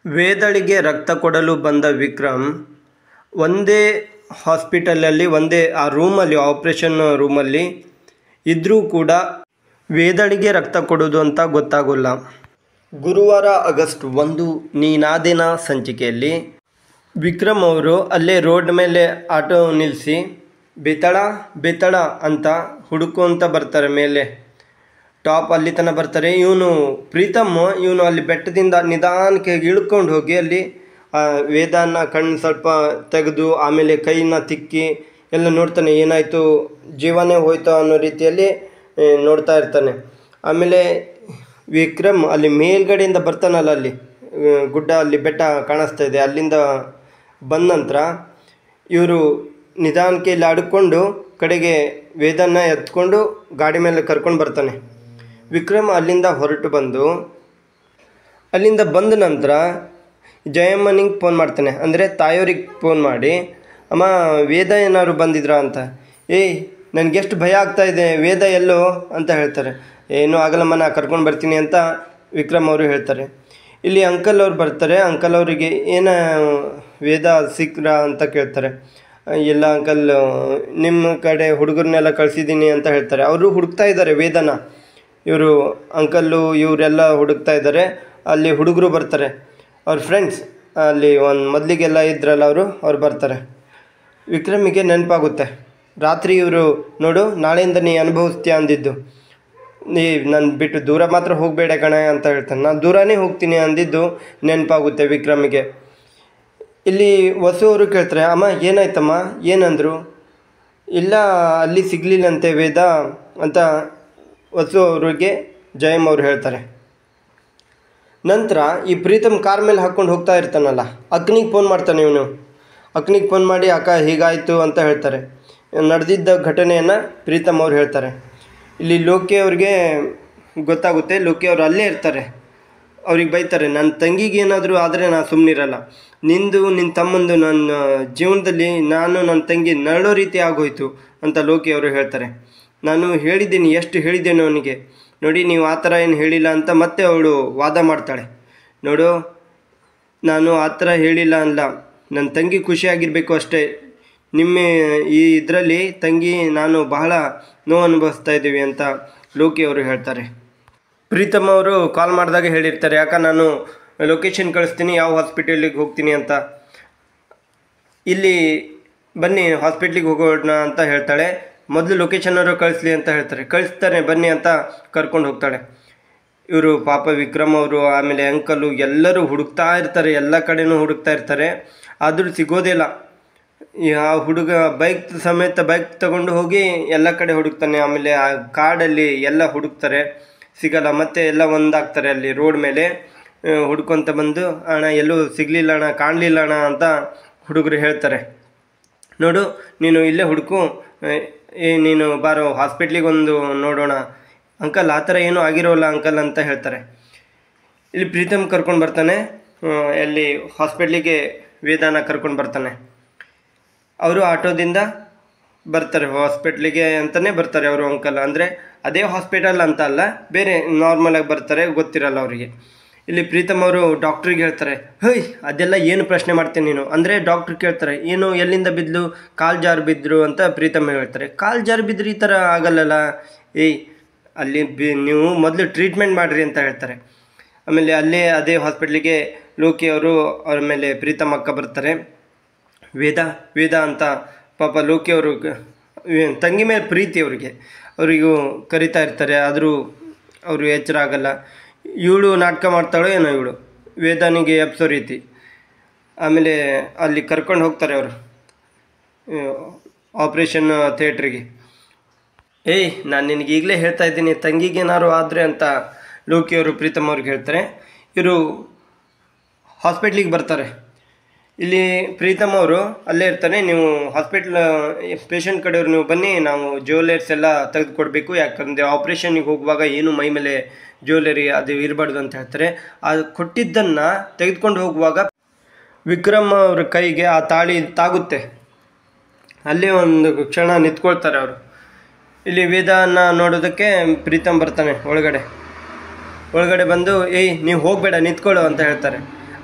ವೇದಳಿಗೆ ರಕ್ತ ಕೊಡಲು ಬಂದ ವಿಕ್ರಮ್ ಒಂದೇ ಹಾಸ್ಪಿಟಲಲ್ಲಿ ಒಂದೇ ಆ ರೂಮಲ್ಲಿ ಆಪರೇಷನ್ ರೂಮಲ್ಲಿ ಇದ್ದರೂ ಕೂಡ ವೇದಳಿಗೆ ರಕ್ತ ಕೊಡೋದು ಅಂತ ಗೊತ್ತಾಗೋಲ್ಲ. ಗುರುವಾರ ಆಗಸ್ಟ್ 1 ನೀನಾದೇನ ಸಂಚಿಕೆಯಲ್ಲಿ ವಿಕ್ರಮ್ ಅವರು ಅಲ್ಲೇ ರೋಡ್ ಮೇಲೆ ಆಟೋ ನಿಲ್ಲಿಸಿ ಬೇತಾಳ ಅಂತ ಹುಡುಕೊಂತ ಬರ್ತಾರೆ. ಮೇಲೆ ಟಾಪ್ ಅಲ್ಲಿ ತನಕ ಬರ್ತಾರೆ. ಪ್ರೀತಮ್ ಅಲ್ಲಿ ಬೆಟ್ಟದಿಂದ ನಿಧಾನಕ್ಕೆ ಇಳ್ಕೊಂಡು ಹೋಗಿ ಅಲ್ಲಿ ವೇದನ ಕಣ್ಣು ಸ್ವಲ್ಪ ತೆಗೆದು ಆಮೇಲೆ ಕೈನ ತಿಕ್ಕಿ ಎಲ್ಲ ನೋಡ್ತಾನೆ. ಏನಾಯಿತು, ಜೀವನೇ ಹೋಯ್ತು ಅನ್ನೋ ರೀತಿಯಲ್ಲಿ ನೋಡ್ತಾ ಇರ್ತಾನೆ. ಆಮೇಲೆ ವಿಕ್ರಮ್ ಅಲ್ಲಿ ಮೇಲ್ಗಡೆಯಿಂದ ಬರ್ತಾನಲ್ಲ, ಅಲ್ಲಿ ಗುಡ್ಡ, ಅಲ್ಲಿ ಬೆಟ್ಟ ಕಾಣಿಸ್ತಾ ಇದೆ, ಅಲ್ಲಿಂದ ಬಂದ ನಂತರ ಇವರು ನಿಧಾನಕ್ಕೆ ಇಲ್ಲಿ ಆಡಿಕೊಂಡು ಕಡೆಗೆ ವೇದನ ಎತ್ಕೊಂಡು ಗಾಡಿ ಮೇಲೆ ಕರ್ಕೊಂಡು ಬರ್ತಾನೆ. ವಿಕ್ರಮ್ ಅಲ್ಲಿಂದ ಹೊರಟು ಅಲ್ಲಿಂದ ಬಂದ ನಂತರ ಜಯಮ್ಮನಿಗೆ ಫೋನ್ ಮಾಡ್ತಾನೆ. ಅಂದರೆ ತಾಯಿಯವ್ರಿಗೆ ಫೋನ್ ಮಾಡಿ, ಅಮ್ಮ ವೇದ ಏನಾದ್ರು ಬಂದಿದ್ರಾ ಅಂತ. ನನಗೆಷ್ಟು ಭಯ ಆಗ್ತಾಯಿದೆ, ವೇದ ಎಲ್ಲೋ ಅಂತ ಹೇಳ್ತಾರೆ. ಏನೂ ಆಗಲ್ಲಮ್ಮ, ನಾ ಕರ್ಕೊಂಡು ಬರ್ತೀನಿ ಅಂತ ವಿಕ್ರಮ್ ಅವರು ಹೇಳ್ತಾರೆ. ಇಲ್ಲಿ ಅಂಕಲ್ ಅವ್ರು ಬರ್ತಾರೆ. ಅಂಕಲ್ ಅವರಿಗೆ ಏನು ವೇದ ಸಿಕ್ರಾ ಅಂತ ಕೇಳ್ತಾರೆ. ಇಲ್ಲ ಅಂಕಲ್, ನಿಮ್ಮ ಕಡೆ ಹುಡುಗರನ್ನೆಲ್ಲ ಕಳಿಸಿದ್ದೀನಿ ಅಂತ ಹೇಳ್ತಾರೆ. ಅವರು ಹುಡುಕ್ತಾ ಇದ್ದಾರೆ ವೇದನ. ಇವರು ಅಂಕಲ್ಲು ಇವರೆಲ್ಲ ಹುಡುಕ್ತಾ ಇದ್ದಾರೆ. ಅಲ್ಲಿ ಹುಡುಗರು ಬರ್ತಾರೆ, ಅವ್ರ ಫ್ರೆಂಡ್ಸ್, ಅಲ್ಲಿ ಮೊದಲಿಗೆಲ್ಲ ಇದ್ರಲ್ಲ ಅವ್ರು ಬರ್ತಾರೆ. ವಿಕ್ರಮಿಗೆ ನೆನಪಾಗುತ್ತೆ, ರಾತ್ರಿ ಇವರು ನೋಡು ನಾಳೆಯಿಂದ ನೀ ಅನುಭವಿಸ್ತೀಯ ಅಂದಿದ್ದು, ನಾನು ಬಿಟ್ಟು ದೂರ ಮಾತ್ರ ಹೋಗಬೇಡ ಕಣೆ ಅಂತ ಹೇಳ್ತಾನೆ. ನಾನು ದೂರನೇ ಹೋಗ್ತೀನಿ ಅಂದಿದ್ದು ನೆನಪಾಗುತ್ತೆ ವಿಕ್ರಮಿಗೆ. ಇಲ್ಲಿ ವಸು ಅವರು ಕೇಳ್ತಾರೆ, ಅಮ್ಮ ಏನಾಯ್ತಮ್ಮ, ಏನಂದರು? ಇಲ್ಲ ಅಲ್ಲಿ ಸಿಗಲಿಲ್ಲಂತೆ ವೇದ ಅಂತ ವಸು ಅವರಿಗೆ ಜಯಮ್ಮ ಅವರು ಹೇಳ್ತಾರೆ. ನಂತರ ಈ ಪ್ರೀತಮ್ ಕಾರ್ ಮೇಲೆ ಹಾಕ್ಕೊಂಡು ಹೋಗ್ತಾ ಇರ್ತಾನಲ್ಲ, ಅಕ್ಕನಿಗೆ ಫೋನ್ ಮಾಡ್ತಾನೆ ಇವನು. ಅಕ್ಕನಿಗೆ ಫೋನ್ ಮಾಡಿ, ಅಕ್ಕ ಹೀಗಾಯಿತು ಅಂತ ಹೇಳ್ತಾರೆ. ನಡೆದಿದ್ದ ಘಟನೆಯನ್ನು ಪ್ರೀತಮ್ ಅವ್ರು ಹೇಳ್ತಾರೆ. ಇಲ್ಲಿ ಲೋಕಿ ಅವ್ರಿಗೆ ಗೊತ್ತಾಗುತ್ತೆ. ಲೋಕಿ ಅವರು ಅಲ್ಲೇ ಇರ್ತಾರೆ. ಅವ್ರಿಗೆ ಬೈತಾರೆ, ನನ್ನ ತಂಗಿಗೆ ಏನಾದರೂ ಆದರೆ ನಾನು ಸುಮ್ಮನಿರಲ್ಲ. ನಿನ್ನ ತಮ್ಮಂದು ನನ್ನ ಜೀವನದಲ್ಲಿ ನನ್ನ ತಂಗಿ ನರಳೋ ರೀತಿ ಆಗೋಯ್ತು ಅಂತ ಲೋಕಿ ಅವರು ಹೇಳ್ತಾರೆ. ನಾನು ಹೇಳಿದ್ದೀನಿ, ಎಷ್ಟು ಹೇಳಿದ್ದೇನೆ ಅವನಿಗೆ, ನೋಡಿ ನೀವು ಆ ಥರ ಏನು ಹೇಳಿಲ್ಲ ಅಂತ ಮತ್ತೆ ಅವಳು ವಾದ ಮಾಡ್ತಾಳೆ. ನೋಡು, ನಾನು ಆ ಥರ ಹೇಳಿಲ್ಲ ಅಲ್ಲ, ನನ್ನ ತಂಗಿ ಖುಷಿಯಾಗಿರಬೇಕು ಅಷ್ಟೇ. ನಿಮ್ಮ ಈ ಇದರಲ್ಲಿ ತಂಗಿ ನಾನು ಬಹಳ ನೋವು ಅನುಭವಿಸ್ತಾ ಇದ್ದೀವಿ ಅಂತ ಲೋಕಿ ಅವರು ಹೇಳ್ತಾರೆ. ಪ್ರೀತಮ್ ಅವರು ಕಾಲ್ ಮಾಡಿದಾಗ ಹೇಳಿರ್ತಾರೆ, ಯಾಕ ನಾನು ಲೊಕೇಶನ್ ಕಳಿಸ್ತೀನಿ, ಯಾವ ಹಾಸ್ಪಿಟಲಿಗೆ ಹೋಗ್ತೀನಿ ಅಂತ. ಇಲ್ಲಿ ಬನ್ನಿ ಹಾಸ್ಪಿಟ್ಲಿಗೆ ಹೋಗೋಣ ಅಂತ ಹೇಳ್ತಾಳೆ. ಮೊದಲು ಲೊಕೇಶನ್ ಅವರು ಕಳಿಸ್ಲಿ ಅಂತ ಹೇಳ್ತಾರೆ. ಕಳಿಸ್ತಾರೆ, ಬನ್ನಿ ಅಂತ ಕರ್ಕೊಂಡು ಹೋಗ್ತಾಳೆ. ಇವರು ಪಾಪ ವಿಕ್ರಮ್ ಅವರು ಆಮೇಲೆ ಅಂಕಲು ಎಲ್ಲರೂ ಹುಡುಕ್ತಾ ಇರ್ತಾರೆ, ಎಲ್ಲ ಕಡೆನೂ ಹುಡುಕ್ತಾ ಇರ್ತಾರೆ. ಆದರೂ ಸಿಗೋದೇ ಇಲ್ಲ. ಆ ಹುಡುಗ ಬೈಕ್ ಸಮೇತ ಬೈಕ್ ತಗೊಂಡು ಹೋಗಿ ಎಲ್ಲ ಕಡೆ ಹುಡುಕ್ತಾನೆ. ಆಮೇಲೆ ಆ ಕಾಡಲ್ಲಿ ಎಲ್ಲ ಹುಡುಕ್ತಾರೆ, ಸಿಗಲ್ಲ. ಮತ್ತೆ ಎಲ್ಲ ಒಂದಾಗ್ತಾರೆ ಅಲ್ಲಿ ರೋಡ್ ಮೇಲೆ. ಹುಡ್ಕೊತ ಬಂದು, ಅಣ್ಣ ಎಲ್ಲೂ ಸಿಗಲಿಲ್ಲ ಅಣ್ಣ, ಕಾಣಲಿಲ್ಲ ಅಣ್ಣ ಅಂತ ಹುಡುಗರು ಹೇಳ್ತಾರೆ. ನೋಡು, ನೀನು ಇಲ್ಲೇ ಹುಡುಕು, ನೀನು ಬಾರೋ ಹಾಸ್ಪಿಟ್ಲಿಗೆ ಒಂದು ನೋಡೋಣ. ಅಂಕಲ್ ಆ ಥರ ಏನೂ ಆಗಿರೋಲ್ಲ ಅಂಕಲ್ ಅಂತ ಹೇಳ್ತಾರೆ. ಇಲ್ಲಿ ಪ್ರೀತಮ್ ಕರ್ಕೊಂಡು ಬರ್ತಾನೆ. ಅಲ್ಲಿ ಹಾಸ್ಪಿಟ್ಲಿಗೆ ವೇದಾನ ಕರ್ಕೊಂಡು ಬರ್ತಾನೆ. ಅವರು ಆಟೋದಿಂದ ಬರ್ತಾರೆ ಹಾಸ್ಪಿಟ್ಲಿಗೆ ಅಂತಲೇ ಬರ್ತಾರೆ ಅವರು ಅಂಕಲ್. ಅಂದರೆ ಅದೇ ಹಾಸ್ಪಿಟಲ್ ಅಂತ ಅಲ್ಲ, ಬೇರೆ ನಾರ್ಮಲಾಗಿ ಬರ್ತಾರೆ, ಗೊತ್ತಿರಲ್ಲ ಅವರಿಗೆ. ಇಲ್ಲಿ ಪ್ರೀತಮ್ ಅವರು ಡಾಕ್ಟ್ರಿಗೆ ಹೇಳ್ತಾರೆ, ಅದೆಲ್ಲ ಏನು ಪ್ರಶ್ನೆ ಮಾಡ್ತೀನಿ ನೀನು ಅಂದರೆ. ಡಾಕ್ಟ್ರ್ ಕೇಳ್ತಾರೆ, ಏನು ಎಲ್ಲಿಂದ ಬಿದ್ದಲು, ಕಾಲು ಜಾರು ಬಿದ್ದರು ಅಂತ ಪ್ರೀತಮ್ ಹೇಳ್ತಾರೆ. ಕಾಲು ಜಾರು ಬಿದ್ದರೆ ಈ ಥರ ಆಗಲ್ಲಲ್ಲ, ಅಲ್ಲಿ ನೀವು ಮೊದಲು ಟ್ರೀಟ್ಮೆಂಟ್ ಮಾಡಿರಿ ಅಂತ ಹೇಳ್ತಾರೆ. ಆಮೇಲೆ ಅದೇ ಹಾಸ್ಪಿಟ್ಲಿಗೆ ಲೋಕಿ ಅವರು ಅವ್ರ ಮೇಲೆ ಪ್ರೀತಮ್ ಅಕ್ಕ ಬರ್ತಾರೆ. ವೇದ ಅಂತ ಪಾಪ ಲೋಕಿ ಅವರು ತಂಗಿ ಮೇಲೆ ಪ್ರೀತಿ ಅವರಿಗೂ ಕರಿತಾ ಇರ್ತಾರೆ. ಆದರೂ ಅವರು ಎಚ್ಚರ ಆಗಲ್ಲ. ಇವಳು ನಾಟಕ ಮಾಡ್ತಾಳೋ ಏನೋ, ಇವಳು ವೇದನಿಗೆ ಎಬ್ಸೋ ರೀತಿ. ಆಮೇಲೆ ಅಲ್ಲಿ ಕರ್ಕೊಂಡು ಹೋಗ್ತಾರೆ ಅವರು ಆಪ್ರೇಷನ್ ಥಿಯೇಟ್ರಿಗೆ. ನಾನು ನಿನಗೆ ಈಗಲೇ ಹೇಳ್ತಾ ಇದ್ದೀನಿ, ತಂಗಿಗೇನಾದ್ರು ಆದರೆ ಅಂತ ಲೋಕಿಯವರು ಪ್ರೀತಮ್ ಅವ್ರಿಗೆ ಹೇಳ್ತಾರೆ. ಇವರು ಹಾಸ್ಪಿಟ್ಲಿಗೆ ಬರ್ತಾರೆ. ಇಲ್ಲಿ ಪ್ರೀತಮ್ ಅವರು ಅಲ್ಲೇ ಇರ್ತಾರೆ. ನೀವು ಹಾಸ್ಪಿಟ್ಲ್ ಪೇಷಂಟ್ ಕಡೆಯವರು ನೀವು ಬನ್ನಿ, ನಾವು ಜ್ಯುವೆಲರ್ಸ್ ಎಲ್ಲ ತೆಗೆದುಕೊಡ್ಬೇಕು, ಯಾಕಂದರೆ ಆಪ್ರೇಷನ್ಗೆ ಹೋಗುವಾಗ ಏನು ಮೈ ಮೇಲೆ ಜ್ಯುವೆಲರಿ ಅದು ಇರಬಾರ್ದು ಅಂತ ಹೇಳ್ತಾರೆ. ಅದು ಕೊಟ್ಟಿದ್ದನ್ನು ತೆಗೆದುಕೊಂಡು ಹೋಗುವಾಗ ವಿಕ್ರಮ್ ಅವ್ರ ಕೈಗೆ ಆ ತಾಳಿ ತಾಗುತ್ತೆ. ಅಲ್ಲೇ ಒಂದು ಕ್ಷಣ ನಿಂತ್ಕೊಳ್ತಾರೆ ಅವರು. ಇಲ್ಲಿ ವೇದನ ನೋಡೋದಕ್ಕೆ ಪ್ರೀತಮ್ ಬರ್ತಾನೆ ಒಳಗಡೆ ಬಂದು, ನೀವು ಹೋಗಬೇಡ ನಿಂತ್ಕೊಳ್ಳು ಅಂತ ಹೇಳ್ತಾರೆ.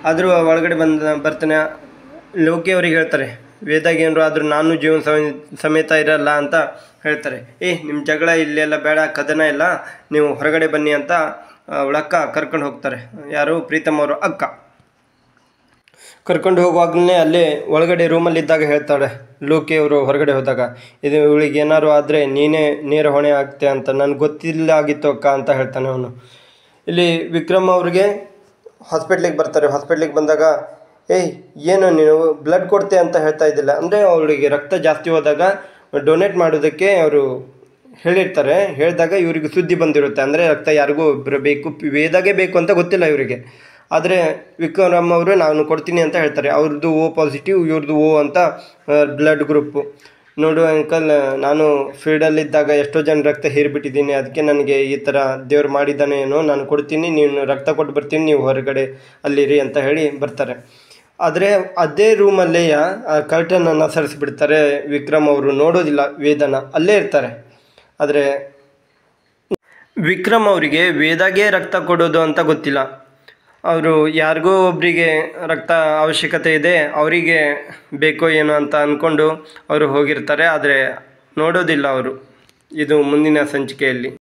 ಆದರೂ ಒಳಗಡೆ ಬರ್ತಾನೆ. ಲೋಕಿ ಅವ್ರಿಗೆ ಹೇಳ್ತಾರೆ, ವೇದಾಗೆ ಏನಾರು ಆದರೂ ನಾನು ಜೀವನ ಸಮೇತ ಇರಲ್ಲ ಅಂತ ಹೇಳ್ತಾರೆ. ನಿಮ್ಮ ಜಗಳ ಇಲ್ಲೆಲ್ಲ ಬೇಡ, ಕದನ ಇಲ್ಲ, ನೀವು ಹೊರಗಡೆ ಬನ್ನಿ ಅಂತ ಅವಳಕ್ಕ ಕರ್ಕೊಂಡು ಹೋಗ್ತಾರೆ. ಯಾರು? ಪ್ರೀತಮ್ ಅವರು ಅಕ್ಕ ಕರ್ಕೊಂಡು ಹೋಗುವಾಗಲೇ ಅಲ್ಲೇ ಒಳಗಡೆ ರೂಮಲ್ಲಿದ್ದಾಗ ಹೇಳ್ತಾಳೆ ಲೋಕಿ ಅವರು ಹೊರಗಡೆ ಹೋದಾಗ, ಇದು ಇವಳಿಗೆ ಏನಾರು ಆದರೆ ನೀನೇ ನೇರ ಹೊಣೆ ಆಗ್ತೆ ಅಂತ ನನಗೆ ಗೊತ್ತಿಲ್ಲ ಆಗಿತ್ತು ಅಕ್ಕ ಅಂತ ಹೇಳ್ತಾನೆ ಅವನು. ಇಲ್ಲಿ ವಿಕ್ರಮ್ ಅವ್ರಿಗೆ ಹಾಸ್ಪಿಟ್ಲಿಗೆ ಬರ್ತಾರೆ. ಹಾಸ್ಪಿಟ್ಲಿಗೆ ಬಂದಾಗ ಏನು ನೀನು ಬ್ಲಡ್ ಕೊಡ್ತೆ ಅಂತ ಹೇಳ್ತಾ ಇದ್ದಿಲ್ಲ, ಅಂದರೆ ಅವಳಿಗೆ ರಕ್ತ ಜಾಸ್ತಿ ಹೋದಾಗ ಡೊನೇಟ್ ಮಾಡೋದಕ್ಕೆ ಅವರು ಹೇಳಿರ್ತಾರೆ. ಹೇಳಿದಾಗ ಇವರಿಗೆ ಸುದ್ದಿ ಬಂದಿರುತ್ತೆ, ಅಂದರೆ ರಕ್ತ ಯಾರಿಗೂ ಬೇಕು, ವೇದಾಗೆ ಬೇಕು ಅಂತ ಗೊತ್ತಿಲ್ಲ ಇವರಿಗೆ. ಆದರೆ ವಿಕ್ರಮ್ ಅವರು ನಾನು ಕೊಡ್ತೀನಿ ಅಂತ ಹೇಳ್ತಾರೆ. ಅವ್ರದ್ದು O ಪಾಸಿಟಿವ್, ಇವ್ರದ್ದು O ಅಂತ ಬ್ಲಡ್ ಗ್ರೂಪು. ನೋಡು ಅಂಕಲ್, ನಾನು ಫೀಲ್ಡಲ್ಲಿದ್ದಾಗ ಎಷ್ಟೋ ಜನ ರಕ್ತ ಹೀರಿಬಿಟ್ಟಿದ್ದೀನಿ, ಅದಕ್ಕೆ ನನಗೆ ಈ ಥರ ದೇವ್ರು ಮಾಡಿದ್ದಾನೆ ಏನೋ, ನಾನು ಕೊಡ್ತೀನಿ, ನೀನು ರಕ್ತ ಕೊಟ್ಟು ಬರ್ತೀನಿ, ನೀವು ಹೊರಗಡೆ ಅಲ್ಲಿರಿ ಅಂತ ಹೇಳಿ ಬರ್ತಾರೆ. ಆದರೆ ಅದೇ ರೂಮಲ್ಲೇ ಕರ್ಟನನ್ನು ಸರಿಸಿಬಿಡ್ತಾರೆ. ವಿಕ್ರಮ್ ಅವರು ನೋಡೋದಿಲ್ಲ ವೇದನ, ಅಲ್ಲೇ ಇರ್ತಾರೆ. ಆದರೆ ವಿಕ್ರಮ್ ಅವರಿಗೆ ವೇದಾಗೆ ರಕ್ತ ಕೊಡೋದು ಅಂತ ಗೊತ್ತಿಲ್ಲ. ಅವರು ಯಾರಿಗೋ ಒಬ್ಬರಿಗೆ ರಕ್ತ ಅವಶ್ಯಕತೆ ಇದೆ, ಅವರಿಗೆ ಬೇಕೋ ಏನೋ ಅಂತ ಅಂದ್ಕೊಂಡು ಅವರು ಹೋಗಿರ್ತಾರೆ. ಆದರೆ ನೋಡೋದಿಲ್ಲ ಅವರು. ಇದು ಮುಂದಿನ ಸಂಚಿಕೆಯಲ್ಲಿ.